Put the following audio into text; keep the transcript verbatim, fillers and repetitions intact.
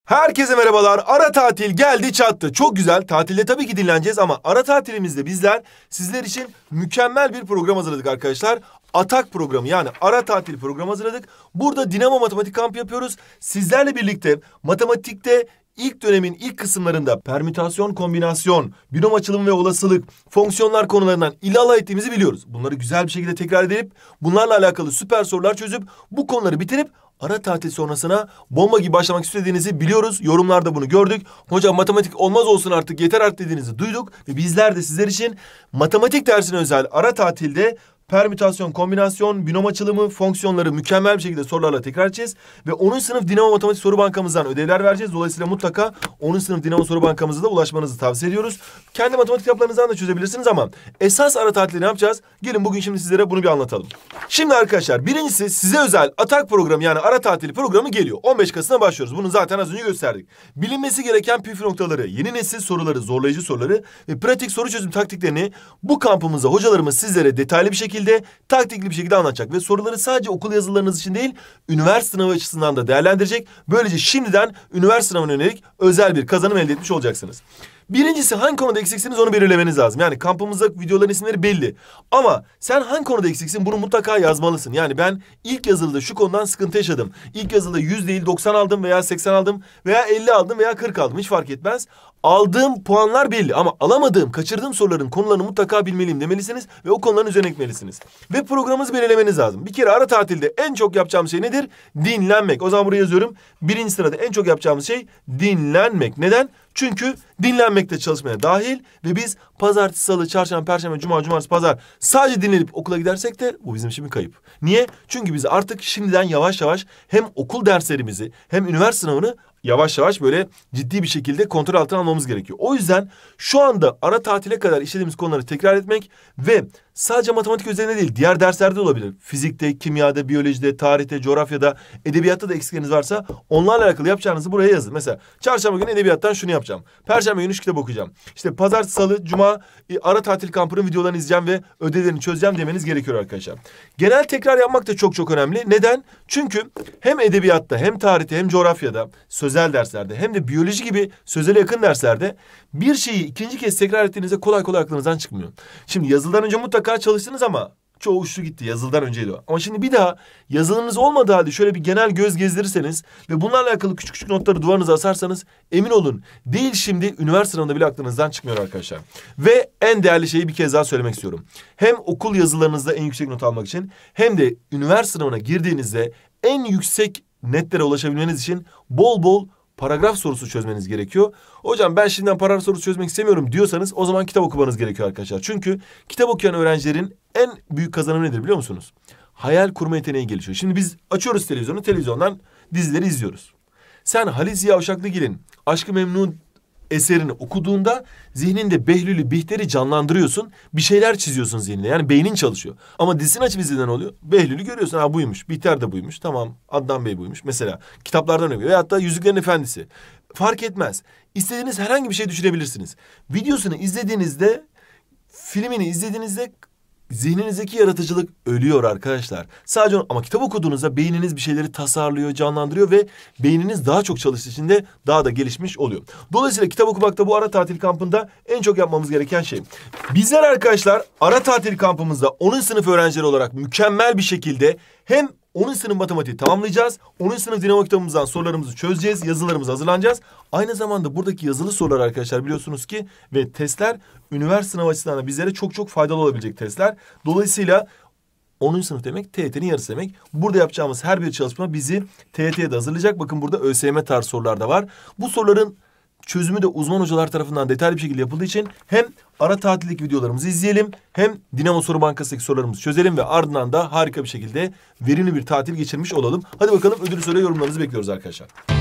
Herkese merhabalar. Ara tatil geldi çattı. Çok güzel. Tatilde tabii ki dinleneceğiz ama ara tatilimizde bizler sizler için mükemmel bir program hazırladık arkadaşlar. Atak programı, yani ara tatil programı hazırladık. Burada Dinamo Matematik kampı yapıyoruz. Sizlerle birlikte matematikte ilk dönemin ilk kısımlarında permütasyon, kombinasyon, binom açılımı ve olasılık, fonksiyonlar konularından illallah ettiğimizi biliyoruz. Bunları güzel bir şekilde tekrar edip bunlarla alakalı süper sorular çözüp bu konuları bitirip ara tatil sonrasına bomba gibi başlamak istediğinizi biliyoruz. Yorumlarda bunu gördük. Hocam matematik olmaz olsun artık, yeter artık dediğinizi duyduk. Ve bizler de sizler için matematik dersine özel ara tatilde permütasyon, kombinasyon, binom açılımı, fonksiyonları mükemmel bir şekilde sorularla tekrar edeceğiz. Ve onuncu sınıf Dinamo Matematik Soru Bankamızdan ödevler vereceğiz. Dolayısıyla mutlaka onuncu sınıf Dinamo Soru Bankamıza da ulaşmanızı tavsiye ediyoruz. Kendi matematik kitaplarınızdan da çözebilirsiniz ama esas ara tatilde ne yapacağız? Gelin bugün şimdi sizlere bunu bir anlatalım. Şimdi arkadaşlar, birincisi size özel atak programı, yani ara tatili programı geliyor. on beş Kasım'da başlıyoruz. Bunu zaten az önce gösterdik. Bilinmesi gereken püf noktaları, yeni nesil soruları, zorlayıcı soruları ve pratik soru çözüm taktiklerini bu kampımızda hocalarımız sizlere detaylı bir şekilde de taktikli bir şekilde anlatacak ve soruları sadece okul yazılarınız için değil, üniversite sınavı açısından da değerlendirecek. Böylece şimdiden üniversite sınavına yönelik özel bir kazanım elde etmiş olacaksınız. Birincisi, hangi konuda eksiksiniz onu belirlemeniz lazım. Yani kampımızda videoların isimleri belli. Ama sen hangi konuda eksiksin bunu mutlaka yazmalısın. Yani ben ilk yazılıda şu konudan sıkıntı yaşadım. İlk yazılıda yüz değil doksan aldım veya seksen aldım veya elli aldım veya kırk aldım. Hiç fark etmez. Aldığım puanlar belli ama alamadığım, kaçırdığım soruların konularını mutlaka bilmeliyim demelisiniz ve o konuların üzerine gitmelisiniz. Ve programınızı belirlemeniz lazım. Bir kere ara tatilde en çok yapacağımız şey nedir? Dinlenmek. O zaman buraya yazıyorum. Birinci sırada en çok yapacağımız şey dinlenmek. Neden? Çünkü dinlenmek de çalışmaya dahil ve biz pazartesi, salı, çarşamba, perşembe, cuma, cumartesi, pazar sadece dinlenip okula gidersek de bu bizim için bir kayıp. Niye? Çünkü biz artık şimdiden yavaş yavaş hem okul derslerimizi hem üniversite sınavını yavaş yavaş böyle ciddi bir şekilde kontrol altına almamız gerekiyor. O yüzden şu anda ara tatile kadar işlediğimiz konuları tekrar etmek ve sadece matematik üzerine değil, diğer derslerde de olabilir. Fizikte, kimyada, biyolojide, tarihte, coğrafyada, edebiyatta da eksikleriniz varsa onlarla alakalı yapacağınızı buraya yazın. Mesela çarşamba günü edebiyattan şunu yapacağım. Perşembe günü şu kitabı okuyacağım. İşte pazartesi, salı, cuma ara tatil kampının videolarını izleyeceğim ve ödevlerini çözeceğim demeniz gerekiyor arkadaşlar. Genel tekrar yapmak da çok çok önemli. Neden? Çünkü hem edebiyatta hem tarihte hem coğrafyada, sözel derslerde hem de biyoloji gibi sözele yakın derslerde bir şeyi ikinci kez tekrar ettiğinizde kolay kolay aklınızdan çıkmıyor. Şimdi yazılıdan önce mutlaka çalıştınız ama çoğu uçtu gitti. Yazılıdan önceydi o. Ama şimdi bir daha yazılınız olmadığı halde şöyle bir genel göz gezdirirseniz ve bunlarla alakalı küçük küçük notları duvarınıza asarsanız emin olun değil şimdi üniversite sınavında bile aklınızdan çıkmıyor arkadaşlar. Ve en değerli şeyi bir kez daha söylemek istiyorum. Hem okul yazılarınızda en yüksek not almak için hem de üniversite sınavına girdiğinizde en yüksek netlere ulaşabilmeniz için bol bol paragraf sorusu çözmeniz gerekiyor. Hocam ben şimdiden paragraf sorusu çözmek istemiyorum diyorsanız o zaman kitap okumanız gerekiyor arkadaşlar. Çünkü kitap okuyan öğrencilerin en büyük kazanımı nedir biliyor musunuz? Hayal kurma yeteneği gelişiyor. Şimdi biz açıyoruz televizyonu, televizyondan dizileri izliyoruz. Sen Halit Ziya Uşaklıgil'in Aşk-ı Memnu eserini okuduğunda zihninde Behlül'ü, Bihter'i canlandırıyorsun. Bir şeyler çiziyorsun zihninde. Yani beynin çalışıyor. Ama dizisini açıp izlediğinde ne oluyor? Behlül'ü görüyorsun. Ha buymuş. Bihter de buymuş. Tamam. Adnan Bey buymuş. Mesela kitaplardan öyle. Veyahut da Yüzüklerin Efendisi. Fark etmez. İstediğiniz herhangi bir şey düşünebilirsiniz. Videosunu izlediğinizde, filmini izlediğinizde zihninizdeki yaratıcılık ölüyor arkadaşlar. Sadece onu, ama kitap okuduğunuzda beyniniz bir şeyleri tasarlıyor, canlandırıyor ve beyniniz daha çok çalıştığı için de daha da gelişmiş oluyor. Dolayısıyla kitap okumakta bu ara tatil kampında en çok yapmamız gereken şey. Bizler arkadaşlar ara tatil kampımızda onuncu sınıf öğrencileri olarak mükemmel bir şekilde hem onuncu sınıf matematiği tamamlayacağız. onuncu sınıf dinamo kitabımızdan sorularımızı çözeceğiz. Yazılarımızı hazırlanacağız. Aynı zamanda buradaki yazılı sorular arkadaşlar biliyorsunuz ki ve testler üniversite sınavı açısından da bizlere çok çok faydalı olabilecek testler. Dolayısıyla onuncu sınıf demek T Y T'nin yarısı demek. Burada yapacağımız her bir çalışma bizi T Y T'ye de hazırlayacak. Bakın burada ÖSYM tarzı sorular da var. Bu soruların çözümü de uzman hocalar tarafından detaylı bir şekilde yapıldığı için hem ara tatillik videolarımızı izleyelim hem Dinamo Soru Bankası'ndaki sorularımızı çözelim ve ardından da harika bir şekilde verimli bir tatil geçirmiş olalım. Hadi bakalım ödül soruya yorumlarınızı bekliyoruz arkadaşlar.